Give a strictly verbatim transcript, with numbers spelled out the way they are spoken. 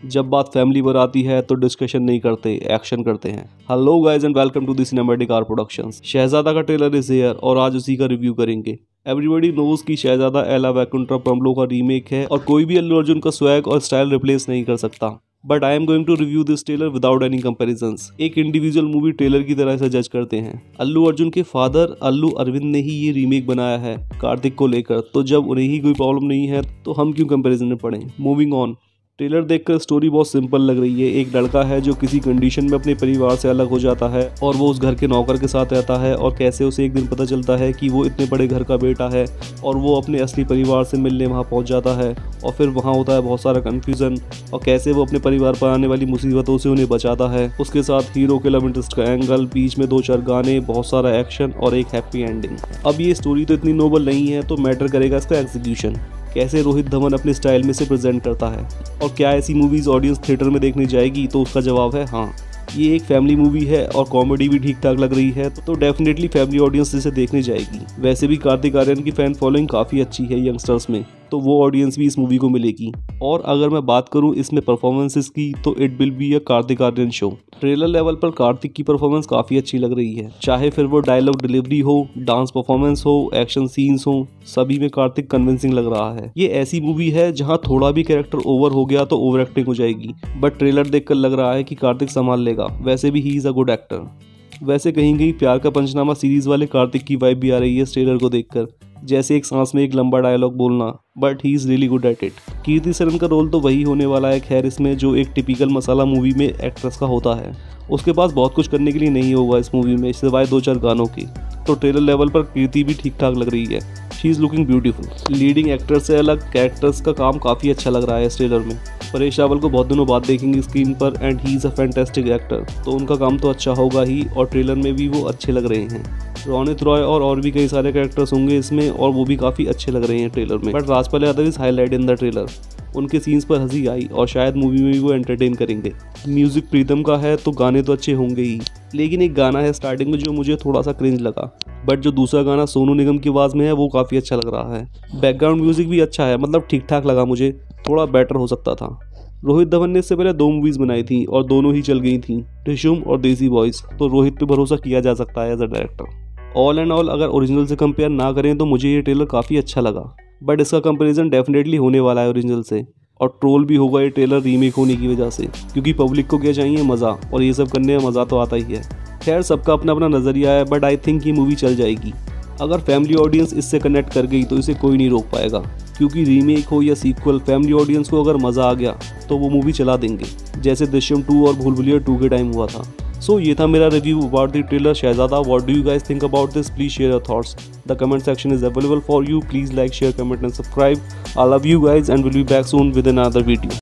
जब बात फैमिली पर आती है तो डिस्कशन नहीं करते, एक्शन करते हैं। Hello guys and welcome to the cinematic R productions. Shehzada का ट्रेलर इज हियर और आज उसी का रिव्यू करेंगे। एवरीबॉडी नोज की शहजादा एला वैकुंठा प्रमलो का रीमेक है और कोई भी अल्लू अर्जुन का स्वैग और स्टाइल रिप्लेस नहीं कर सकता। But I am going to review this trailer without any comparisons. एक इंडिविजुअल मूवी ट्रेलर की तरह से जज करते हैं। अल्लू अर्जुन के फादर अल्लू अरविंद ने ही ये रीमेक बनाया है कार्तिक को लेकर, तो जब उन्हें ही कोई प्रॉब्लम नहीं है तो हम क्यों कंपैरिजन में पड़े। Moving on. ट्रेलर देखकर स्टोरी बहुत सिंपल लग रही है। एक लड़का है जो किसी कंडीशन में अपने परिवार से अलग हो जाता है और वो उस घर के नौकर के साथ रहता है और कैसे उसे एक दिन पता चलता है कि वो इतने बड़े घर का बेटा है और वो अपने असली परिवार से मिलने वहाँ पहुँच जाता है और फिर वहाँ होता है बहुत सारा कन्फ्यूज़न और कैसे वो अपने परिवार पर आने वाली मुसीबतों से उन्हें बचाता है। उसके साथ हीरो के लव इंटरेस्ट का एंगल, बीच में दो चार गाने, बहुत सारा एक्शन और एक हैप्पी एंडिंग। अब ये स्टोरी तो इतनी नोबल नहीं है तो मैटर करेगा इसका एग्जीक्यूशन, कैसे रोहित धवन अपने स्टाइल में से प्रेजेंट करता है। और क्या ऐसी मूवीज़ ऑडियंस थिएटर में देखने जाएगी, तो उसका जवाब है हाँ। ये एक फैमिली मूवी है और कॉमेडी भी ठीक ठाक लग रही है तो डेफिनेटली फैमिली ऑडियंस इसे देखने जाएगी। वैसे भी कार्तिक आर्यन की फैन फॉलोइंग काफ़ी अच्छी है यंगस्टर्स में, तो वो ऑडियंस भी इस मूवी को मिलेगी। और अगर मैं बात करूं इसमें परफॉर्मेंसेस की तो it will be a Kartik Aaryan show. Trailer level पर कार्तिक की परफॉर्मेंस काफ़ी अच्छी लग रही है, चाहे फिर वो डायलॉग डिलीवरी हो, डांस परफॉर्मेंस हो, एक्शन सीन्स हो, सभी में कार्तिक कन्विंसिंग लग रहा है। ये ऐसी मूवी है जहां थोड़ा भी कैरेक्टर ओवर हो गया तो ओवर एक्टिंग हो जाएगी, बट ट्रेलर देखकर लग रहा है कि कार्तिक संभाल लेगा। वैसे भी he is a good actor. वैसे कहीं कहीं प्यार का पंचनामा सीरीज वाले कार्तिक की वाइब भी आ रही है इस ट्रेलर को देखकर, जैसे एक सांस में एक लंबा डायलॉग बोलना, but he is really good at it. Kriti Sanon का रोल तो वही होने वाला है खैर इसमें, जो एक टिपिकल मसाला मूवी में एक्ट्रेस का होता है। उसके पास बहुत कुछ करने के लिए नहीं होगा इस मूवी में सिवाय दो चार गानों की, तो ट्रेलर लेवल पर कीर्ति भी ठीक ठाक लग रही है। She is looking beautiful. Leading actor से अलग कैरेक्टर्स का काम काफ़ी अच्छा लग रहा है इस ट्रेलर में। परेश रावल को बहुत दिनों बाद देखेंगे स्क्रीन पर and he is a fantastic actor, तो उनका काम तो अच्छा होगा ही और ट्रेलर में भी वो अच्छे लग रहे हैं। रोनित रॉय और और भी कई सारे कैरेक्टर्स होंगे इसमें और वो भी काफ़ी अच्छे लग रहे हैं ट्रेलर में। But Rajpal Yadav is highlight in the trailer. उनके सीन्स पर हंसी आई और शायद मूवी में भी वो एंटरटेन करेंगे। म्यूजिक प्रीतम का है तो गाने तो अच्छे होंगे ही, लेकिन एक गाना है स्टार्टिंग में जो मुझे थोड़ा सा क्रिंज लगा, बट जो दूसरा गाना सोनू निगम की आवाज़ में है वो काफ़ी अच्छा लग रहा है। बैकग्राउंड म्यूजिक भी अच्छा है, मतलब ठीक ठाक लगा मुझे, थोड़ा बेटर हो सकता था। रोहित धवन ने इससे पहले दो मूवीज़ बनाई थी और दोनों ही चल गई थी, टिशुम और देसी बॉयज़, तो रोहित पे भरोसा किया जा सकता है as a director. All and all अगर ओरिजिनल से कंपेयर ना करें तो मुझे ये ट्रेलर काफ़ी अच्छा लगा, बट इसका कंपैरिजन डेफिनेटली होने वाला है ओरिजिनल से और ट्रोल भी होगा ये ट्रेलर रीमेक होने की वजह से, क्योंकि पब्लिक को क्या चाहिए, मज़ा, और ये सब करने में मज़ा तो आता ही है। खैर सबका अपना अपना नज़रिया है, बट आई थिंक ये मूवी चल जाएगी। अगर फैमिली ऑडियंस इससे कनेक्ट कर गई तो इसे कोई नहीं रोक पाएगा, क्योंकि रीमेक हो या सीक्वल, फैमिली ऑडियंस को अगर मज़ा आ गया तो वो मूवी चला देंगे, जैसे दृश्यम टू और भूल भुलैया टू के टाइम हुआ था। सो so, ये था मेरा review about the trailer Shehzada. What do you guys think about this? Please share your thoughts. The comment section is available for you. Please like, share, comment and subscribe. I love you guys and will be back soon with another video.